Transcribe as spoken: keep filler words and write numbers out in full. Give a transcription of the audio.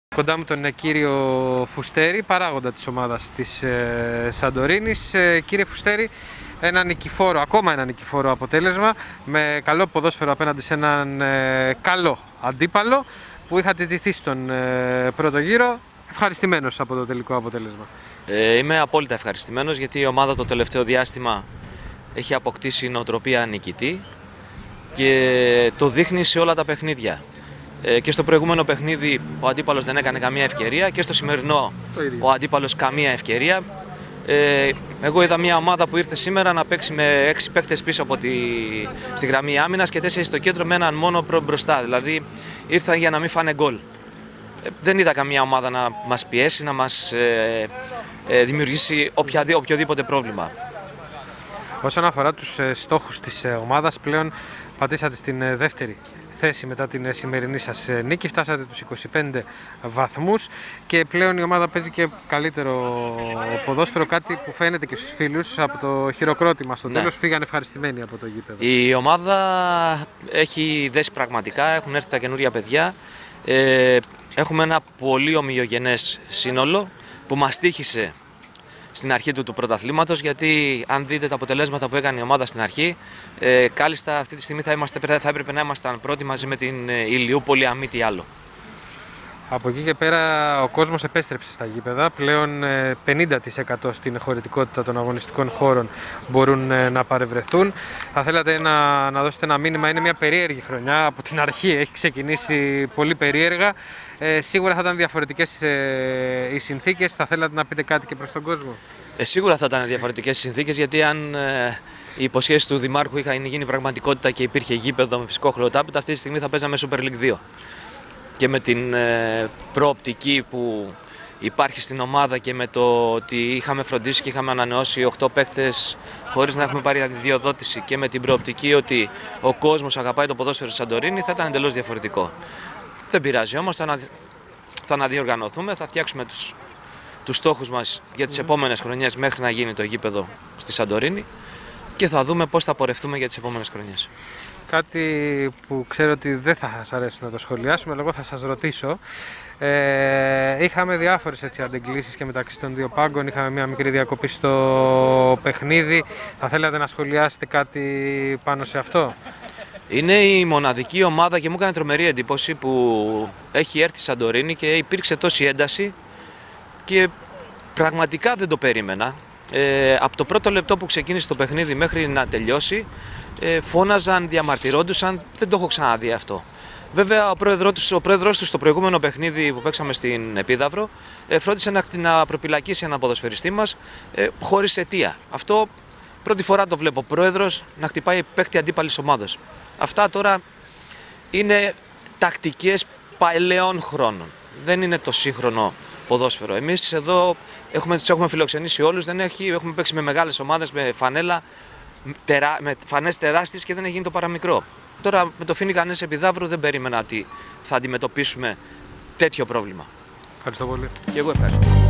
Κοντά μου τον κύριο Φουστέρη, παράγοντα της ομάδας της ε, Σαντορίνης. Ε, κύριε Φουστέρη, ένα νικηφόρο, ακόμα ένα νικηφόρο αποτέλεσμα, με καλό ποδόσφαιρο απέναντι σε έναν ε, καλό αντίπαλο που είχατε τηθεί στον ε, πρώτο γύρο. Ευχαριστημένος από το τελικό αποτέλεσμα. Ε, είμαι απόλυτα ευχαριστημένος, γιατί η ομάδα το τελευταίο διάστημα έχει αποκτήσει νοοτροπία νικητή και το δείχνει σε όλα τα παιχνίδια. Ε, και στο προηγούμενο παιχνίδι ο αντίπαλος δεν έκανε καμία ευκαιρία και στο σημερινό ο αντίπαλος καμία ευκαιρία. Ε, εγώ είδα μια ομάδα που ήρθε σήμερα να παίξει με έξι παίκτες πίσω από τη, στη γραμμή άμυνας και τέσσερις στο κέντρο με έναν μόνο μπροστά. Δηλαδή ήρθαν για να μην φάνε γκολ. Ε, δεν είδα καμία ομάδα να μας πιέσει, να μας ε, ε, δημιουργήσει οποιοδήποτε πρόβλημα. Όσον αφορά τους ε, στόχους της ε, ομάδας, πλέον πατήσατε στην ε, δεύτερη θέση μετά την σημερινή σας νίκη, φτάσατε τους είκοσι πέντε βαθμούς και πλέον η ομάδα παίζει και καλύτερο ποδόσφαιρο, κάτι που φαίνεται και στους φίλους από το χειροκρότημα στο ναι. τέλος, φύγανε ευχαριστημένοι από το γήπεδο. Η ομάδα έχει δέσει πραγματικά, έχουν έρθει τα καινούρια παιδιά, ε, έχουμε ένα πολύ ομοιογενές σύνολο που μας τύχησε στην αρχή του, του πρωταθλήματος, γιατί αν δείτε τα αποτελέσματα που έκανε η ομάδα στην αρχή, ε, κάλλιστα αυτή τη στιγμή θα, είμαστε, θα έπρεπε να ήμασταν πρώτοι μαζί με την Ηλιούπολη, αν μη τι άλλο. Από εκεί και πέρα ο κόσμος επέστρεψε στα γήπεδα, πλέον πενήντα τοις εκατό στην χωρητικότητα των αγωνιστικών χώρων μπορούν να παρευρεθούν. Θα θέλατε να, να δώσετε ένα μήνυμα, είναι μια περίεργη χρονιά, από την αρχή έχει ξεκινήσει πολύ περίεργα. Ε, σίγουρα θα ήταν διαφορετικές ε, οι συνθήκες, θα θέλατε να πείτε κάτι και προς τον κόσμο? Ε, σίγουρα θα ήταν διαφορετικές οι συνθήκες, γιατί αν ε, η υποσχέση του Δημάρχου είχαν γίνει πραγματικότητα και υπήρχε γήπεδο με φυσικό χλωτάπητα, αυτή τη στιγμή θα παίζαμε Super League δύο. Και με την ε, προοπτική που υπάρχει στην ομάδα και με το ότι είχαμε φροντίσει και είχαμε ανανεώσει οκτώ παίκτες χωρίς να έχουμε πάρει αδειοδότηση και με την προοπτική ότι ο κόσμος αγαπάει το ποδόσφαιρο στη Σαντορίνη, θα ήταν εντελώς διαφορετικό. Δεν πειράζει όμως, θα, αναδι... θα αναδιοργανωθούμε, θα φτιάξουμε τους, τους στόχους μας για τις mm. επόμενες χρονιές μέχρι να γίνει το γήπεδο στη Σαντορίνη και θα δούμε πώς θα πορευτούμε για τις επόμενες χρονιές. Κάτι που ξέρω ότι δεν θα σας αρέσει να το σχολιάσουμε, αλλά εγώ θα σας ρωτήσω. Ε, είχαμε διάφορες έτσι αντεγκλήσεις και μεταξύ των δύο πάγκων, είχαμε μια μικρή διακοπή στο παιχνίδι. Θα θέλατε να σχολιάσετε κάτι πάνω σε αυτό? Είναι η μοναδική ομάδα και μου έκανε τρομερή εντύπωση που έχει έρθει η Σαντορίνη και υπήρξε τόση ένταση και πραγματικά δεν το περίμενα. Ε, από το πρώτο λεπτό που ξεκίνησε το παιχνίδι μέχρι να τελειώσει, ε, φώναζαν, διαμαρτυρόντουσαν, δεν το έχω ξαναδεί αυτό. Βέβαια ο πρόεδρος τους, ο πρόεδρος τους στο προηγούμενο παιχνίδι που παίξαμε στην Επίδαυρο ε, φρόντισε να, να προπυλακίσει έναν ποδοσφαιριστή μας ε, χωρίς αιτία. Αυτό πρώτη φορά το βλέπω, πρόεδρος να χτυπάει παίκτη αντίπαλης ομάδας. Αυτά τώρα είναι τακτικές παλαιών χρόνων. Δεν είναι το σύγχρονο ποδόσφαιρο. Εμείς εδώ έχουμε, τους έχουμε φιλοξενήσει όλους, δεν έχει, έχουμε παίξει με μεγάλες ομάδες, με φανέλα, τερά, με φανές τεράστιες και δεν έχει γίνει το παραμικρό. Τώρα με το Φοίνικες Επιδαύρου δεν περίμενα ότι θα αντιμετωπίσουμε τέτοιο πρόβλημα. Ευχαριστώ πολύ. Και εγώ ευχαριστώ.